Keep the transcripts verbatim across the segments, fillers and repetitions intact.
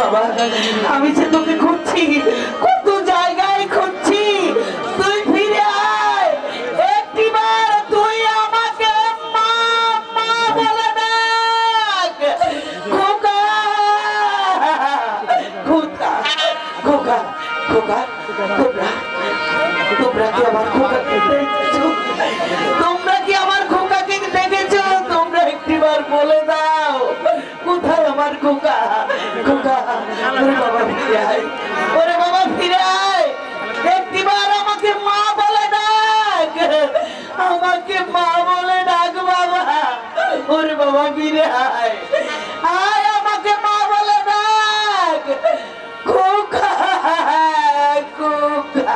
বাবা আমি যে তোকে খুঁজছি কত জায়গায় খুঁজছি তুই ফিরে আয় একটিবার তুই আমাকে মা মা বলে ডাক খোকা খোকা খোকা খোকা তোমরা তোমরা কি আমার খোকাকে দেখেছো তোমরা কি আমার খোকাকে দেখেছো তোমরা একটিবার বলে দাও কোথায় আমার খোকা খোকা ওরে বাবা ফিরে আয় ওরে বাবা ফিরে আয় একটিবার আমাকে মা বলে ডাক আমাকে মা বলে ডাক বাবা ওরে বাবা ফিরে আয় আয় আমাকে মা বলে ডাক খোকা খোকা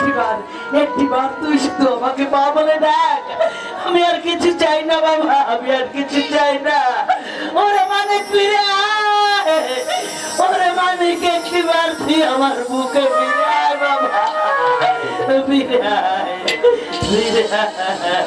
একটিবার একটিবার তুই শুধু আমাকে মা বলে ডাক। আমি আর কিছু চাই না বাবা, আমি আর কিছু চাই না। ওরে মানিক ফিরে আয়, ওরে মানিক একটিবার তুই আমার বুকে ফিরে আয় বাবা, ফিরে আয়, ফিরে আয়।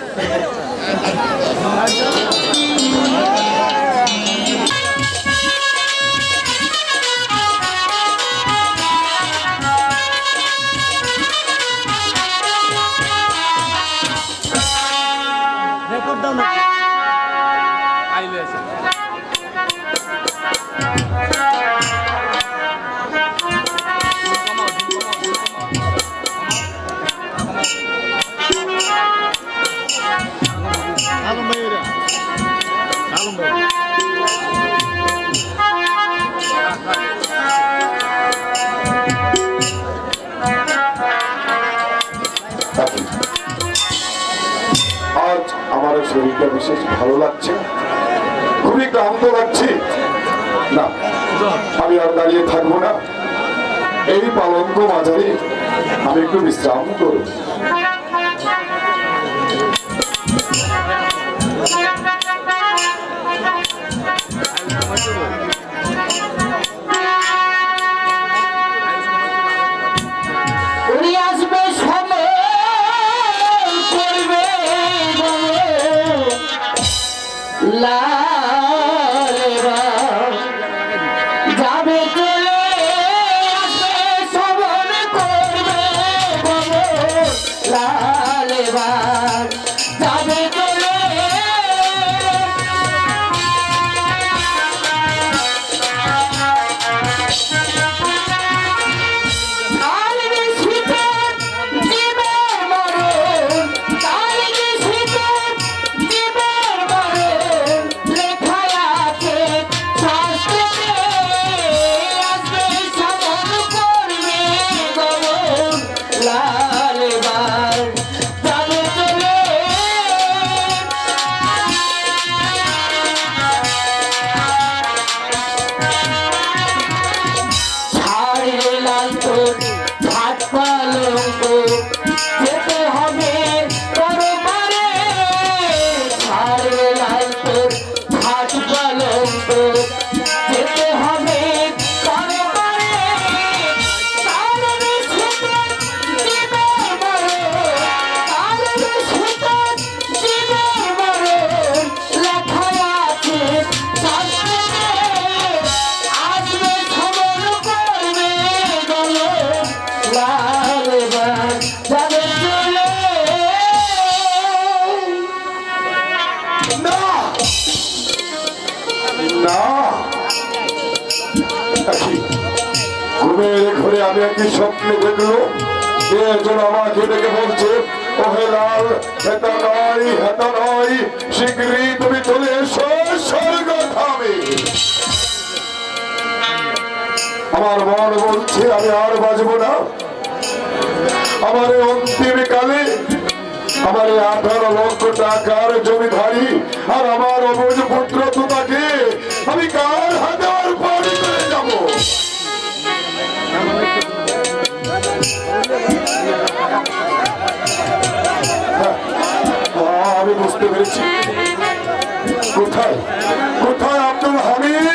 আজ আমার শরীরটা বিশেষ ভালো লাগছে, খুবই ক্লান্ত লাগছে না। আমি আর দাঁড়িয়ে থাকবো না, এই পালঙ্ক মাঝারে আমি একটু বিশ্রাম করব। যাবে চলে আসবে সবন করবে লাল বাগ, যাবে চলে ঘুমের ঘরে আমি একটি স্বপ্ন দেখলো, একজন আমাকে ডেকে বলছে, ওহে লাল, হেতা নয় হেতা নয়, শীঘ্রই তুমি চলে এসো স্বর্গ ধামে। আমার মন বলছে আমি আর বাঁচবো না। আমার অন্তিম কালে আমার আঠারো লক্ষ টাকার জমিধারী আর আমার অবুজ পুত্র তোতাকে আমি কার হাতে আর বাড়ি করে যাবো। আমি বুঝতে পেরেছি কোথায় কোথায় আব্দুল হামিদ।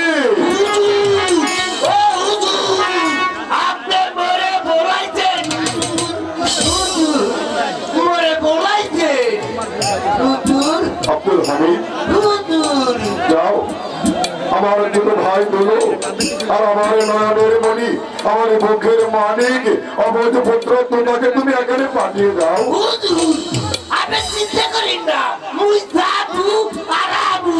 আব্দুল হামিদ যাও, আমার ছোট ভাই বলো আর আমার নয়নের মণি, আমার মুখের মানিক, অবৈধ পুত্র তোমাকে তুমি এখানে পাঠিয়ে দাও। আপনি চিন্তা করেন না, মুই যাবো আর আবু।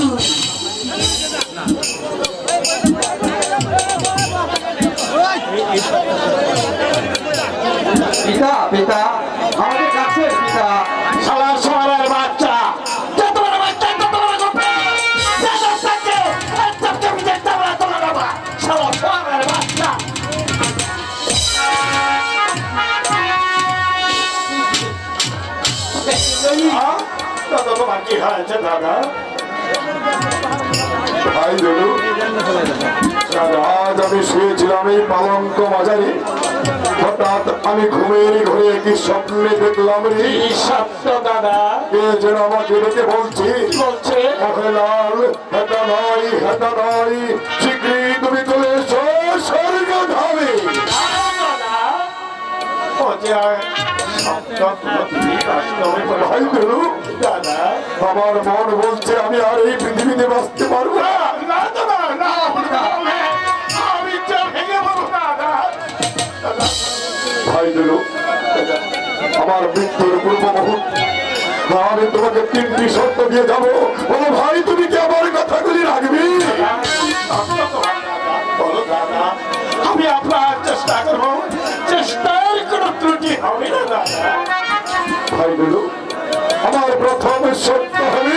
পিতা পিতা আমাকে কাছে পিতা। শালা শালার বাচ্চা, যত বড় বাচ্চা তত বড় গপ্প। যত বাচ্চা তত তুমি দেখতে পারো তোমরা বাবা। শালা শালার বাচ্চা। দাদা তোমার কি হয়েছে দাদা? ভাই বলু, আজ আমি শুয়েছিলাম এই পালঙ্ক মাঝারে, হঠাৎ আমি ঘুমের ঘরে কি স্বপ্নে দেখলাম রে সত্য দাদা কে যেন আমাকে ডেকে বলছি বলছে মহেলাল হেতা নয় হেতা নয় শীঘ্রই তুমি চলে এসো স্বর্গ ধামে। ভাই বেলু দাদা আমার মন বলছে আমি আর এই পৃথিবীতে বাঁচতে পারবো না। আমি ভেঙে বলবো দাদা ভাই বেলু আমার মৃত্যুর পূর্ব মুহূর্তে আমি তোমাকে তিনটি শর্ত দিয়ে যাবো। বলো ভাই তুমি কি আমার কথাগুলি রাখবি? বলো দাদা আমি আপনার চেষ্টা করবো চেষ্টার কোনো ত্রুটি হবে না দাদা। ভাই বেলু আমার প্রথম শর্ত হবে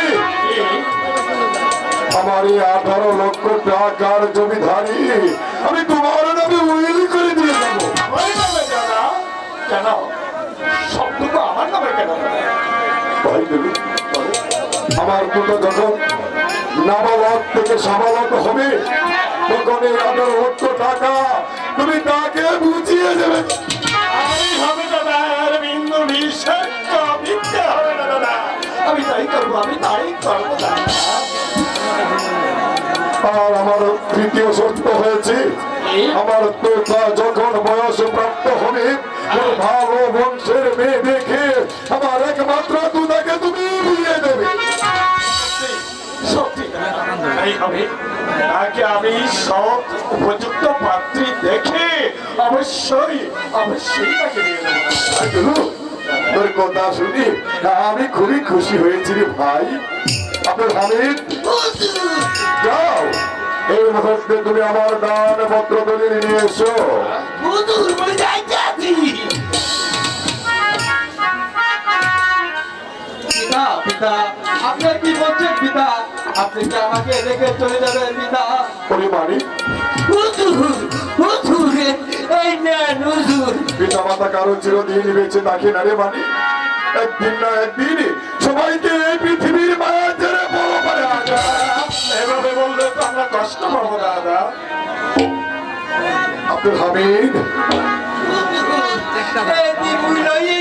আমার এই আঠারো লক্ষ টাকার জমিধারী আমি তোমার নামে উইল করে দিয়ে যাবো। ওই নামে দাদা কেন সবটুকু আমার নামে কেন ভাই বেলু আমার দুটো যখন নাবালক থেকে সাবালক হবে তখন এই আঠারো লক্ষ টাকা তুমি তাকে বুঝিয়ে দেবে। আমি হবে দাদা আর বিন্দু নিঃসর্গ মিথ্যে হবে না দাদা। আমি তাই করবো আমি তাই করবো দাদা। আর আমার তৃতীয় শর্ত হয়েছে আমার তোতা যখন বয়স প্রাপ্ত হবে ভালো বংশের মেয়ে দেখে আমার একমাত্র তোতাকে তুমি বিয়ে দেবে। সত্যি তাই হবে তাকে আমি সব উপযুক্ত পাত্রী দেখে অবশ্যই অবশ্যই তাকে দিয়ে দেবো। তোর কথা শুনি আমি খুবই খুশি হয়েছি রে ভাই। আপনার হামিদ যাও এই মুহূর্তে তুমি আমার দান পত্র দলিল নিয়ে এসো। হুজুর বলে যাইতে আছি। পিতা পিতা আপনি কি বলছেন পিতা? আপনি কি আমাকে রেখে চলে যাবেন পিতা? পরিমাণি হুজুর হুজুর এই নেন হুজুর। পিতা মাতা কারো চিরদিন বেঁচে থাকে না রে মানি। একদিন না একদিন সবাইকে এই পৃথিবীর মায়া ছেড়ে বড় করে আগে। এভাবে বললে তো আমরা কষ্ট পাবো দাদা। আব্দুল হামিদ এই দিবুই লইয়েছি।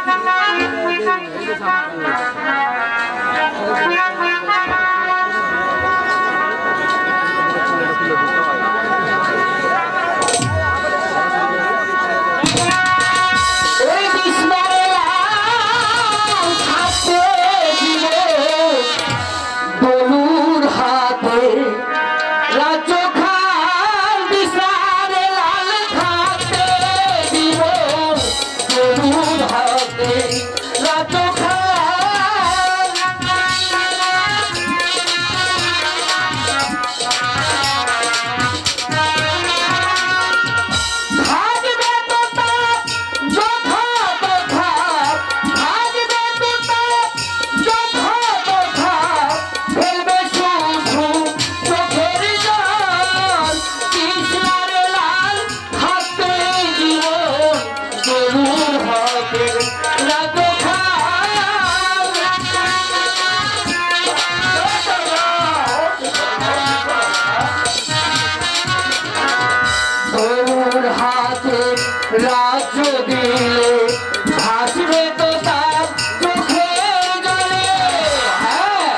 রাজ্য দিলে ভাসবে তো তার চোখের জলে। হ্যাঁ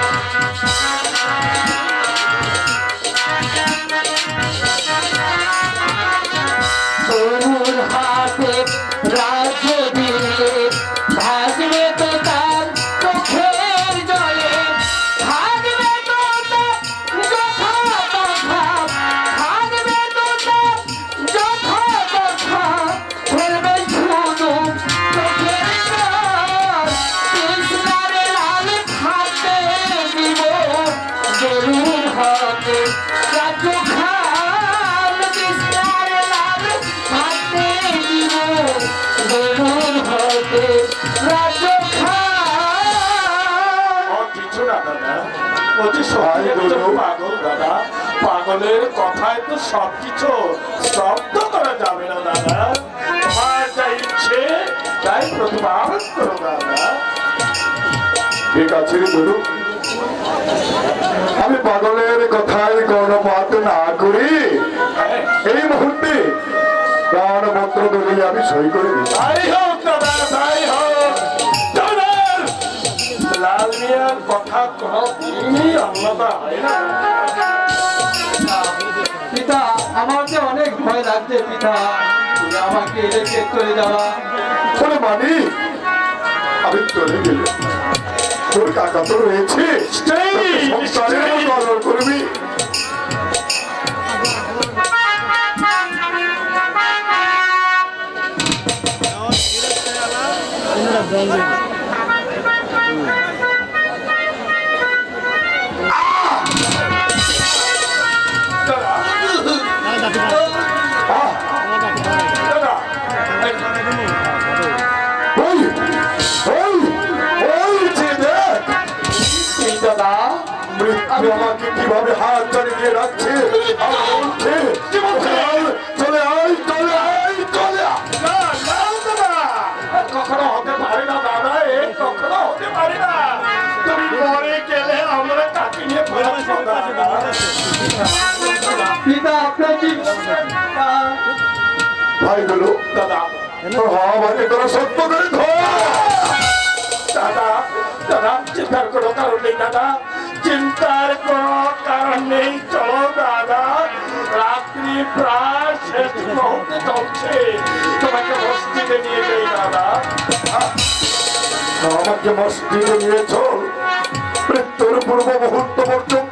তরুর হাতে রাজ্য দিলে ভাসবে তো তার চোখের জলে। থাকবে তো তার যথা তথা থাকবে তো তার যথা তথা ফেলবে শুধু চোখের জল। কৃষ্ণার লাল হাতে দিব গরুর হাতে রাজ্য খাল। কৃষ্ণার লাল হাতে দিব গরুর হাতে রাজ্য খাল। কিছু না দাদা অতি সত্যি একজন পাগল দাদা। পাগলের কথায় তো সবকিছু স্তব্ধ করা যাবে না দাদা। তোমার যা ইচ্ছে তাই প্রতিপালন করো দাদা। ঠিক আছে রে গুরু আমি পাগলের কথায় কর্ণপাত না করি এই মুহূর্তে প্রাণ মন্ত্র বলে আমি সই করে দিই। তাই হোক দাদা, তাই হোক। দাদার লাল মিয়ার কথা কোনো দিনই আলাদা হয় না। পিতা, আমার যে অনেক ভয় লাগছে পিতা, তুমি আমাকে রেখে চলে যাওয়া। বলে মানি আমি চলে গেলে তোর কাকা তো রয়েছে, সংসারের কদর করবি। ওই ওই ওই যে দেখ দাদা, মৃত্যু আমাকে কিভাবে হাত চালিয়ে রাখছে আর বলছে, চলে আয় চলে আয় চলে আয়। না, না দাদা, কখনো হতে পারে না দাদা, এ কখনো হতে পারে না। তুমি মরে গেলে আমরা কাকে নিয়ে ফেরাবো দাদা? পিতা আপনার কি ভাই বলো দাদা, আমাকে তোরা সত্য করে ধর। দাদা, দাদা, চিন্তার কোনো কারণ নেই দাদা, চিন্তার কোনো কারণ নেই। চলো দাদা, রাত্রি প্রায় শেষ মুহূর্তে চলছে, তোমাকে মসজিদে নিয়ে যাই দাদা। আমাকে মসজিদে নিয়ে চল, মৃত্যুর পূর্ব মুহূর্ত পর্যন্ত